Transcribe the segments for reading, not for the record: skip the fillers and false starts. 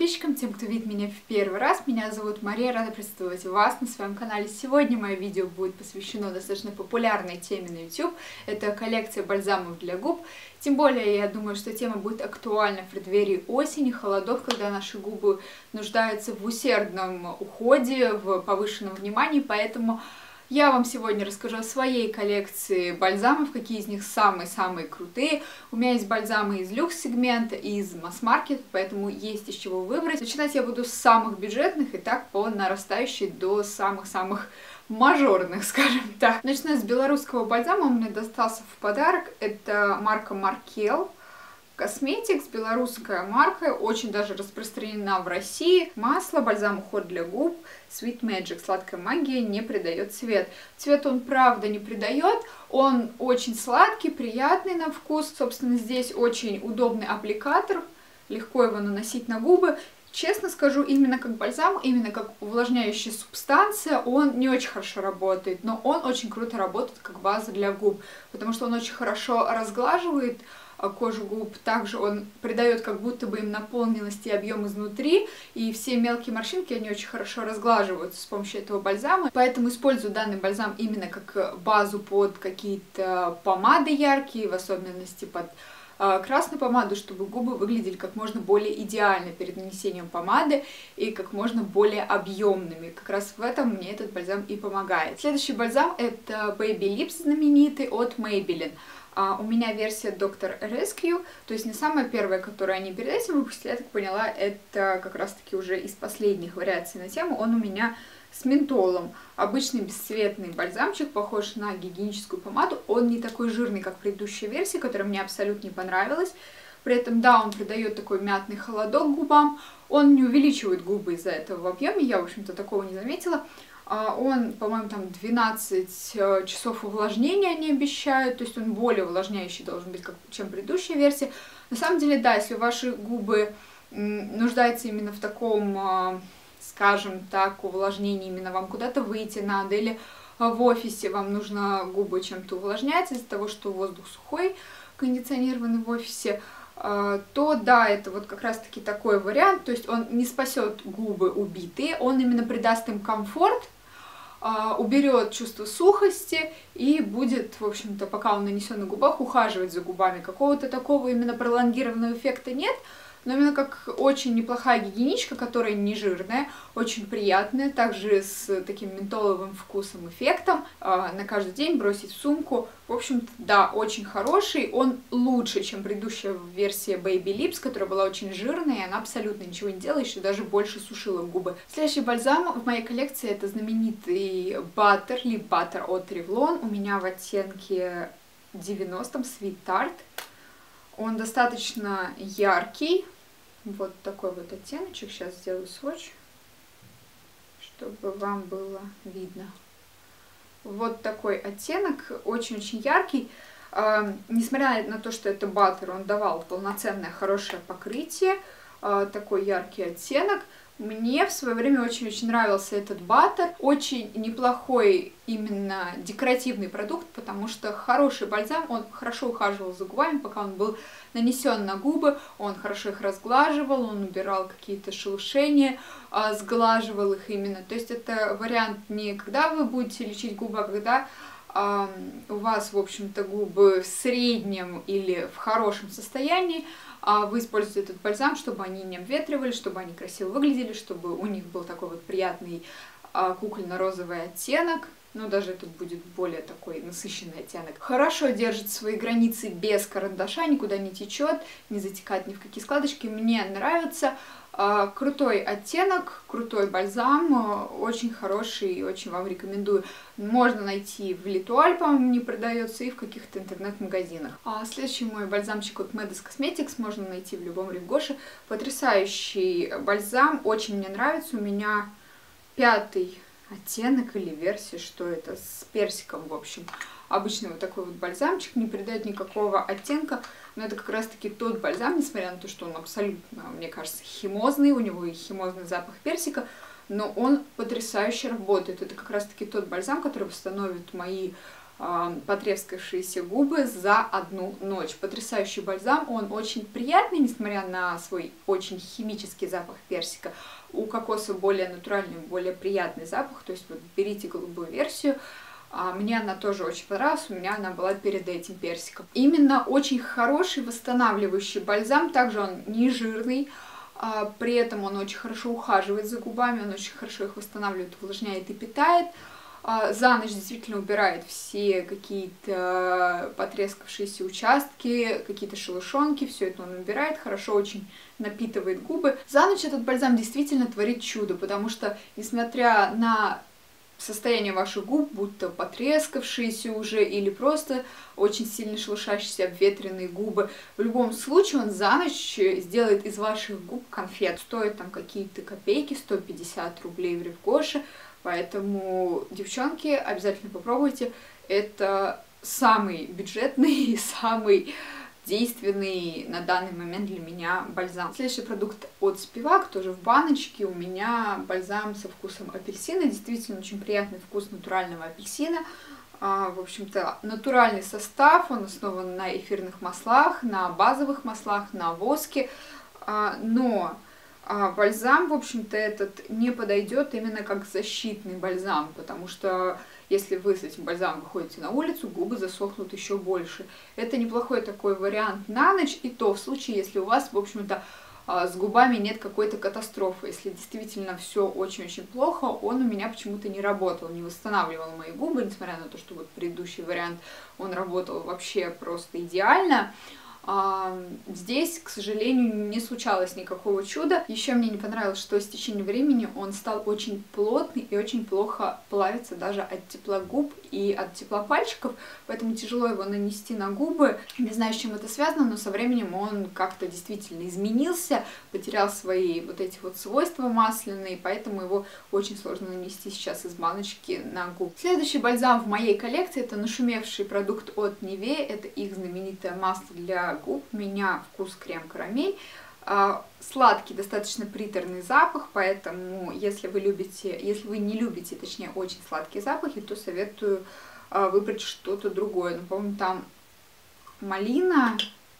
подписчикам, тем, кто видит меня в первый раз. Меня зовут Мария, рада приветствовать вас на своем канале. Сегодня мое видео будет посвящено достаточно популярной теме на YouTube. Это коллекция бальзамов для губ. Тем более, я думаю, что тема будет актуальна в преддверии осени, холодов, когда наши губы нуждаются в усердном уходе, в повышенном внимании, поэтому я вам сегодня расскажу о своей коллекции бальзамов, какие из них самые-самые крутые. У меня есть бальзамы из люкс-сегмента, из масс-маркет, поэтому есть из чего выбрать. Начинать я буду с самых бюджетных и так по нарастающей до самых-самых мажорных, скажем так. Начиная с белорусского бальзама, он мне достался в подарок. Это марка Markel Cosmetics, белорусская марка, очень даже распространена в России. Масло, бальзам уход для губ, Sweet Magic, сладкая магия, не придает цвет. Цвет он правда не придает, он очень сладкий, приятный на вкус. Собственно, здесь очень удобный аппликатор, легко его наносить на губы. Честно скажу, именно как бальзам, именно как увлажняющая субстанция, он не очень хорошо работает, но он очень круто работает как база для губ, потому что он очень хорошо разглаживает кожу губ, также он придает как будто бы им наполненность и объем изнутри, и все мелкие морщинки, они очень хорошо разглаживаются с помощью этого бальзама, поэтому использую данный бальзам именно как базу под какие-то помады яркие, в особенности под красную помаду, чтобы губы выглядели как можно более идеально перед нанесением помады и как можно более объемными. Как раз в этом мне этот бальзам и помогает. Следующий бальзам это Baby Lips знаменитый от Maybelline. У меня версия Dr. Rescue, то есть не самая первая, которую они перед этим выпустили, я так поняла, это как раз-таки уже из последних вариаций на тему. Он у меня с ментолом. Обычный бесцветный бальзамчик, похож на гигиеническую помаду. Он не такой жирный, как предыдущая версия, которая мне абсолютно не понравилась. При этом, да, он придает такой мятный холодок губам. Он не увеличивает губы из-за этого в объеме, я, в общем-то, такого не заметила. Он, по-моему, там 12 часов увлажнения они обещают, то есть он более увлажняющий должен быть, чем предыдущая версия. На самом деле, да, если ваши губы нуждаются именно в таком, скажем так, увлажнении, именно вам куда-то выйти надо, или в офисе вам нужно губы чем-то увлажнять из-за того, что воздух сухой, кондиционированный в офисе, то да, это вот как раз-таки такой вариант, то есть он не спасет губы убитые, он именно придаст им комфорт, уберет чувство сухости и будет, в общем-то, пока он нанесен на губах, ухаживать за губами. Какого-то такого именно пролонгированного эффекта нет, но именно как очень неплохая гигиеничка, которая не жирная, очень приятная, также с таким ментоловым вкусом, эффектом, на каждый день бросить в сумку. В общем-то, да, очень хороший, он лучше, чем предыдущая версия Baby Lips, которая была очень жирная, и она абсолютно ничего не делала, еще даже больше сушила губы. Следующий бальзам в моей коллекции это знаменитый Butter, Lip Butter от Revlon, у меня в оттенке 90 Sweet Tart. Он достаточно яркий. Вот такой вот оттеночек. Сейчас сделаю сводч, чтобы вам было видно. Вот такой оттенок, очень-очень яркий. Несмотря на то, что это баттер, он давал полноценное хорошее покрытие. Такой яркий оттенок. Мне в свое время очень-очень нравился этот баттер. Очень неплохой именно декоративный продукт, потому что хороший бальзам, он хорошо ухаживал за губами, пока он был нанесен на губы, он хорошо их разглаживал, он убирал какие-то шелушения, сглаживал их именно. То есть это вариант не когда вы будете лечить губы, а когда у вас, в общем-то, губы в среднем или в хорошем состоянии, вы используете этот бальзам, чтобы они не обветривали, чтобы они красиво выглядели, чтобы у них был такой вот приятный кукольно-розовый оттенок. Но даже тут будет более такой насыщенный оттенок. Хорошо держит свои границы без карандаша, никуда не течет, не затекает ни в какие складочки. Мне нравится. Крутой оттенок, крутой бальзам, очень хороший и очень вам рекомендую. Можно найти в Литуаль, по-моему, не продается, и в каких-то интернет-магазинах. Следующий мой бальзамчик от Medes Cosmetics можно найти в любом Рив-Гоше. Потрясающий бальзам, очень мне нравится. У меня 5-й оттенок или версия, что это, с персиком, в общем. Обычный вот такой вот бальзамчик, не придает никакого оттенка, но это как раз-таки тот бальзам, несмотря на то, что он абсолютно, мне кажется, химозный, у него и химозный запах персика, но он потрясающе работает. Это как раз-таки тот бальзам, который восстановит мои потрескавшиеся губы за одну ночь. Потрясающий бальзам, он очень приятный, несмотря на свой очень химический запах персика. У кокоса более натуральный, более приятный запах, то есть вот берите голубую версию. Мне она тоже очень понравилась, у меня она была перед этим персиком. Именно очень хороший восстанавливающий бальзам, также он не жирный, при этом он очень хорошо ухаживает за губами, он очень хорошо их восстанавливает, увлажняет и питает. За ночь действительно убирает все какие-то потрескавшиеся участки, какие-то шелушонки, все это он убирает, хорошо очень напитывает губы. За ночь этот бальзам действительно творит чудо, потому что, несмотря на состояние ваших губ, будь то потрескавшиеся уже или просто очень сильно шелушащиеся обветренные губы, в любом случае он за ночь сделает из ваших губ конфет. Стоит там какие-то копейки, 150 рублей в Ревгоше. Поэтому, девчонки, обязательно попробуйте. Это самый бюджетный и самый действенный на данный момент для меня бальзам. Следующий продукт от Spivak, тоже в баночке. У меня бальзам со вкусом апельсина. Действительно очень приятный вкус натурального апельсина. В общем-то, натуральный состав, он основан на эфирных маслах, на базовых маслах, на воске. Но бальзам, в общем-то, этот не подойдет именно как защитный бальзам, потому что если вы с этим бальзамом выходите на улицу, губы засохнут еще больше. Это неплохой такой вариант на ночь, и то в случае, если у вас, в общем-то, с губами нет какой-то катастрофы. Если действительно все очень-очень плохо, он у меня почему-то не работал, не восстанавливал мои губы, несмотря на то, что вот предыдущий вариант, он работал вообще просто идеально. Здесь, к сожалению, не случалось никакого чуда. Еще мне не понравилось, что с течением времени он стал очень плотный и очень плохо плавится даже от тепла губ и от тепла пальчиков, поэтому тяжело его нанести на губы. Не знаю, с чем это связано, но со временем он как-то действительно изменился, потерял свои вот эти вот свойства масляные, поэтому его очень сложно нанести сейчас из баночки на губы. Следующий бальзам в моей коллекции — это нашумевший продукт от Nivea, это их знаменитое масло для губ. У меня вкус крем-карамель. Сладкий, достаточно приторный запах, поэтому если вы не любите, точнее, очень сладкие запахи, то советую выбрать что-то другое. Ну, по-моему, там малина,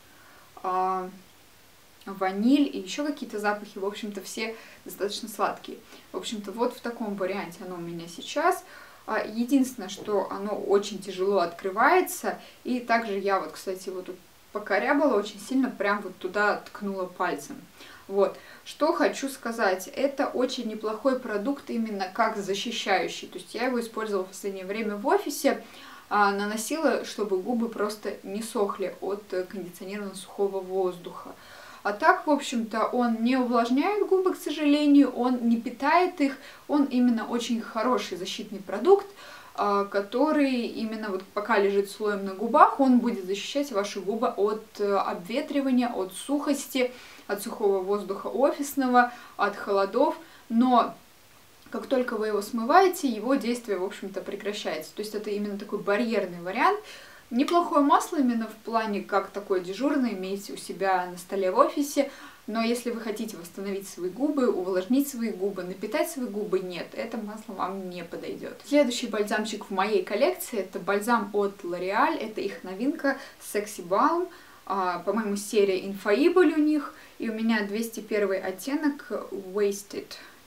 ваниль и еще какие-то запахи, в общем-то, все достаточно сладкие. В общем-то, вот в таком варианте оно у меня сейчас. Единственное, что оно очень тяжело открывается, и также я вот, кстати, вот тут покорябала очень сильно, прям вот туда ткнула пальцем. Вот. Что хочу сказать, это очень неплохой продукт именно как защищающий. То есть я его использовала в последнее время в офисе, наносила, чтобы губы просто не сохли от кондиционированного сухого воздуха. А так, в общем-то, он не увлажняет губы, к сожалению, он не питает их, он именно очень хороший защитный продукт, который именно вот пока лежит слоем на губах, он будет защищать ваши губы от обветривания, от сухости, от сухого воздуха офисного, от холодов, но как только вы его смываете, его действие, в общем-то, прекращается. То есть это именно такой барьерный вариант. Неплохое масло именно в плане, как такое дежурное, имейте у себя на столе в офисе. Но если вы хотите восстановить свои губы, увлажнить свои губы, напитать свои губы, нет, это масло вам не подойдет. Следующий бальзамчик в моей коллекции — это бальзам от L'Oréal, это их новинка Sexy Balm, по-моему, серия Infallible у них, и у меня 201 оттенок Wasted.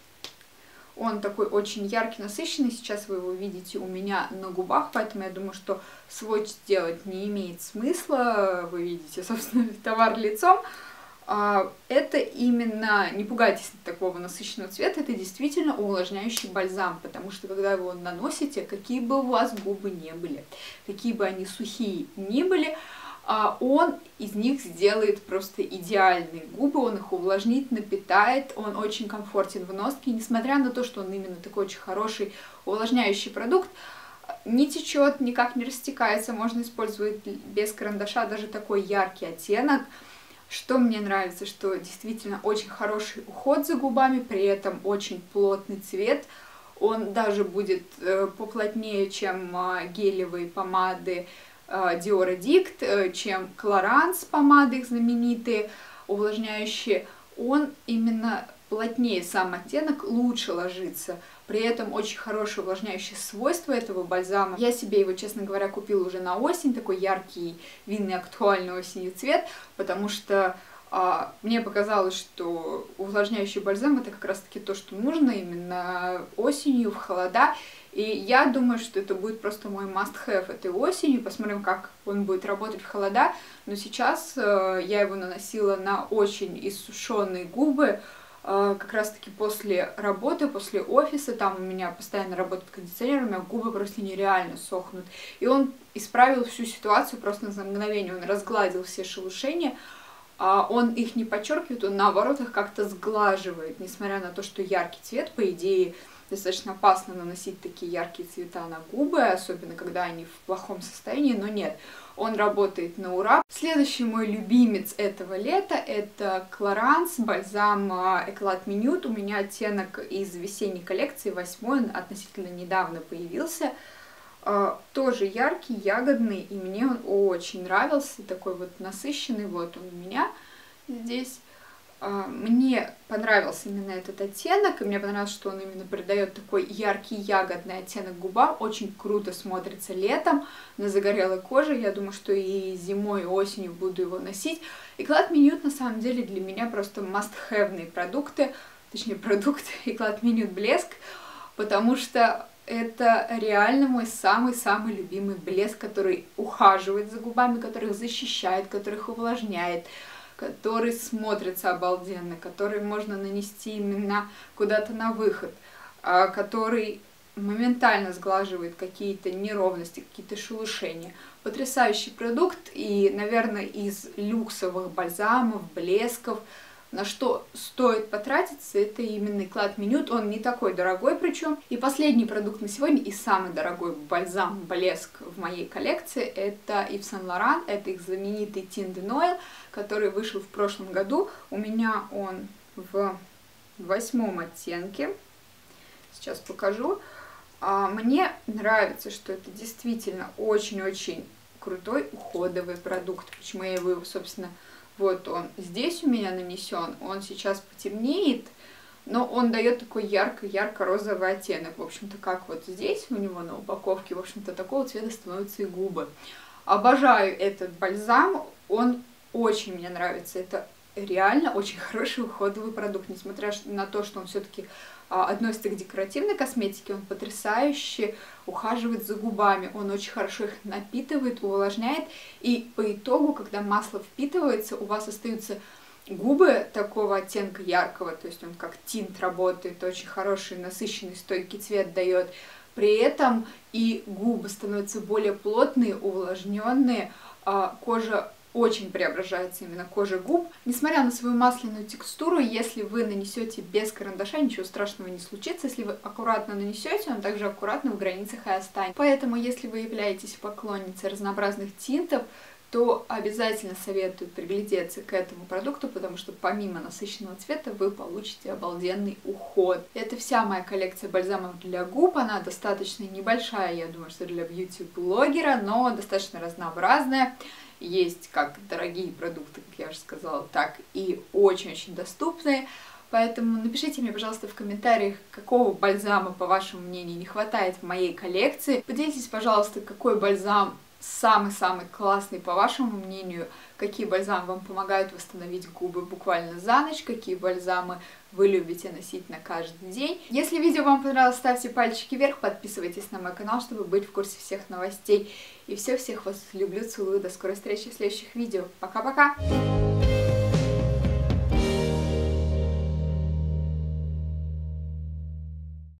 Он такой очень яркий, насыщенный, сейчас вы его видите у меня на губах, поэтому я думаю, что сводч делать не имеет смысла, вы видите, собственно, товар лицом. Это именно, не пугайтесь такого насыщенного цвета, это действительно увлажняющий бальзам, потому что когда вы его наносите, какие бы у вас губы не были, какие бы они сухие ни были, он из них сделает просто идеальные губы, он их увлажнит, напитает, он очень комфортен в носке, несмотря на то, что он именно такой очень хороший увлажняющий продукт, не течет, никак не растекается, можно использовать без карандаша даже такой яркий оттенок. Что мне нравится, что действительно очень хороший уход за губами, при этом очень плотный цвет. Он даже будет поплотнее, чем гелевые помады Dior Addict, чем Clarins помады их знаменитые, увлажняющие. Он именно плотнее сам оттенок, лучше ложится. При этом очень хорошее увлажняющее свойство этого бальзама. Я себе его, честно говоря, купила уже на осень, такой яркий, винный, актуальный осенью цвет, потому что мне показалось, что увлажняющий бальзам это как раз-таки то, что нужно именно осенью, в холода. И я думаю, что это будет просто мой must-have этой осенью. Посмотрим, как он будет работать в холода. Но сейчас я его наносила на очень иссушенные губы, как раз-таки после работы, после офиса. Там у меня постоянно работает кондиционер, у меня губы просто нереально сохнут. И он исправил всю ситуацию просто за мгновение. Он разгладил все шелушения. Он их не подчеркивает, он наоборот их как-то сглаживает, несмотря на то, что яркий цвет, по идее, достаточно опасно наносить такие яркие цвета на губы, особенно когда они в плохом состоянии, но нет, он работает на ура. Следующий мой любимец этого лета это Clarins бальзам Eclat Minute. У меня оттенок из весенней коллекции, 8, он относительно недавно появился. Тоже яркий, ягодный, и мне он очень нравился, такой вот насыщенный, вот он у меня здесь. Мне понравился именно этот оттенок, и мне понравилось, что он именно придает такой яркий ягодный оттенок губам, очень круто смотрится летом на загорелой коже, я думаю, что и зимой, и осенью буду его носить. Eclat Minute на самом деле для меня просто must-have-ные продукты, точнее продукт Eclat Minute блеск, потому что это реально мой самый-самый любимый блеск, который ухаживает за губами, который их защищает, который их увлажняет, который смотрится обалденно, который можно нанести именно куда-то на выход, который моментально сглаживает какие-то неровности, какие-то шелушения. Потрясающий продукт и, наверное, из люксовых бальзамов, блесков, на что стоит потратиться, это именно Eclat Minute. Он не такой дорогой причем. И последний продукт на сегодня, и самый дорогой бальзам-блеск в моей коллекции, это Yves Saint Laurent. Это их знаменитый Tint de Noël, который вышел в прошлом году. У меня он в 8 оттенке. Сейчас покажу. Мне нравится, что это действительно очень-очень крутой уходовый продукт. Почему я его, собственно, вот он здесь у меня нанесен, он сейчас потемнеет, но он дает такой ярко-розовый оттенок. В общем-то, как вот здесь у него на упаковке, в общем-то, такого цвета становятся и губы. Обожаю этот бальзам, он очень мне нравится. Это реально очень хороший уходовый продукт, несмотря на то, что он все-таки относится к декоративной косметике, он потрясающе ухаживает за губами, он очень хорошо их напитывает, увлажняет, и по итогу, когда масло впитывается, у вас остаются губы такого оттенка яркого, то есть он как тинт работает, очень хороший, насыщенный, стойкий цвет дает. При этом и губы становятся более плотные, увлажненные, кожа очень преображается, именно кожа губ. Несмотря на свою масляную текстуру, если вы нанесете без карандаша, ничего страшного не случится. Если вы аккуратно нанесете, он также аккуратно в границах и останется. Поэтому, если вы являетесь поклонницей разнообразных тинтов, то обязательно советую приглядеться к этому продукту, потому что помимо насыщенного цвета вы получите обалденный уход. Это вся моя коллекция бальзамов для губ, она достаточно небольшая, я думаю, что для бьюти-блогера, но достаточно разнообразная. Есть как дорогие продукты, как я уже сказала, так и очень-очень доступные. Поэтому напишите мне, пожалуйста, в комментариях, какого бальзама, по вашему мнению, не хватает в моей коллекции. Поделитесь, пожалуйста, какой бальзам самый-самый классный, по вашему мнению, какие бальзамы вам помогают восстановить губы буквально за ночь, какие бальзамы вы любите носить на каждый день. Если видео вам понравилось, ставьте пальчики вверх, подписывайтесь на мой канал, чтобы быть в курсе всех новостей. И все, всех вас люблю, целую, до скорой встречи в следующих видео. Пока-пока!